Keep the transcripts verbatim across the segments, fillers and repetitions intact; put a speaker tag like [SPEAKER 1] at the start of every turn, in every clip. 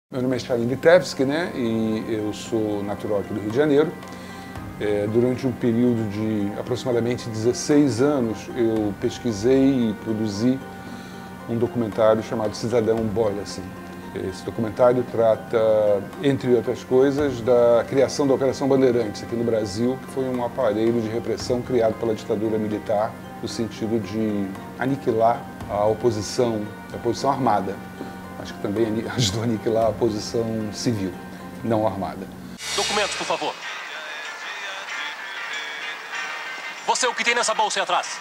[SPEAKER 1] Meu nome é Charlie Litevski, né, e eu sou natural aqui do Rio de Janeiro. É, durante um período de aproximadamente dezesseis anos, eu pesquisei e produzi um documentário chamado Cidadão Boyleson. Esse documentário trata, entre outras coisas, da criação da Operação Bandeirantes aqui no Brasil, que foi um aparelho de repressão criado pela ditadura militar no sentido de aniquilar a oposição, a oposição armada. Acho que também ajudou a aniquilar a oposição civil, não armada.
[SPEAKER 2] Documentos, por favor. Você, o que tem nessa bolsa aí atrás?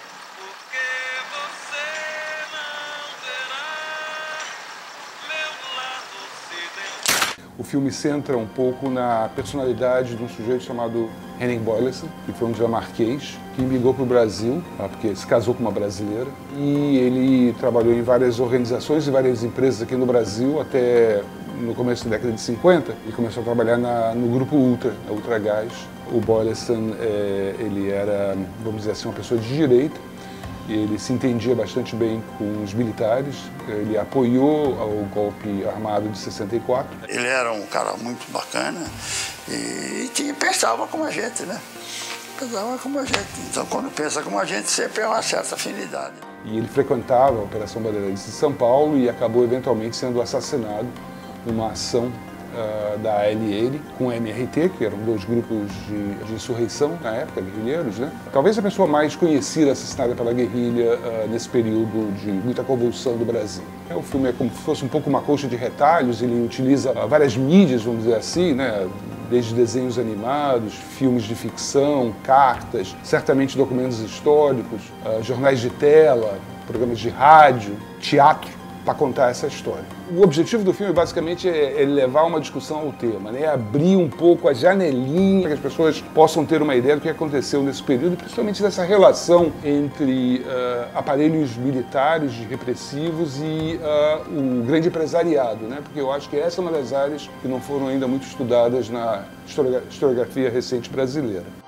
[SPEAKER 1] O filme centra um pouco na personalidade de um sujeito chamado Henning Boyleson, que foi um dinamarquês, que imigrou para o Brasil, porque se casou com uma brasileira, e ele trabalhou em várias organizações e várias empresas aqui no Brasil até no começo da década de cinquenta, e começou a trabalhar na, no grupo Ultra, a Ultragás. O Boyleson, é, ele era, vamos dizer assim, uma pessoa de direita. Ele se entendia bastante bem com os militares, ele apoiou o golpe armado de sessenta e quatro.
[SPEAKER 3] Ele era um cara muito bacana e tinha, pensava como a gente, né? Pensava como a gente. Então, quando pensa como a gente, sempre é uma certa afinidade.
[SPEAKER 1] E ele frequentava a Operação Bandeirantes de São Paulo e acabou eventualmente sendo assassinado numa ação Uh, da A L N com o M R T, que eram dois grupos de, de insurreição na época, guerrilheiros, né? Talvez a pessoa mais conhecida assassinada pela guerrilha uh, nesse período de muita convulsão do Brasil. O filme é como se fosse um pouco uma coxa de retalhos, ele utiliza uh, várias mídias, vamos dizer assim, né? Desde desenhos animados, filmes de ficção, cartas, certamente documentos históricos, uh, jornais de tela, programas de rádio, teatro, para contar essa história. O objetivo do filme, basicamente, é levar uma discussão ao tema, né? Abrir um pouco a janelinha para que as pessoas possam ter uma ideia do que aconteceu nesse período, principalmente dessa relação entre uh, aparelhos militares repressivos e uh, o grande empresariado, né? Porque eu acho que essa é uma das áreas que não foram ainda muito estudadas na historiografia recente brasileira.